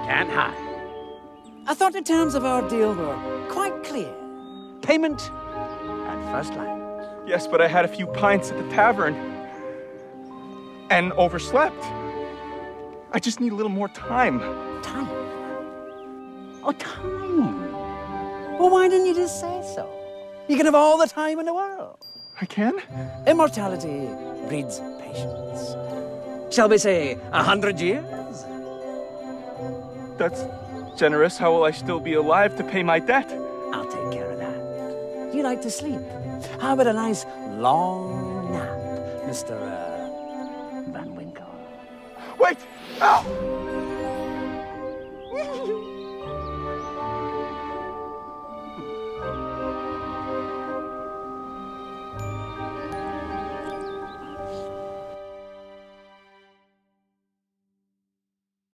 Can't hide. I thought the terms of our deal were quite clear. Payment at first light. Yes, but I had a few pints at the tavern and overslept. I just need a little more time. Time? Oh, time. Well, why didn't you just say so? You can have all the time in the world. I can? Immortality breeds patience. Shall we say 100 years? That's generous. How will I still be alive to pay my debt? I'll take care of that. You like to sleep. How about a nice long nap, Mr. Van Winkle? Wait! Ow!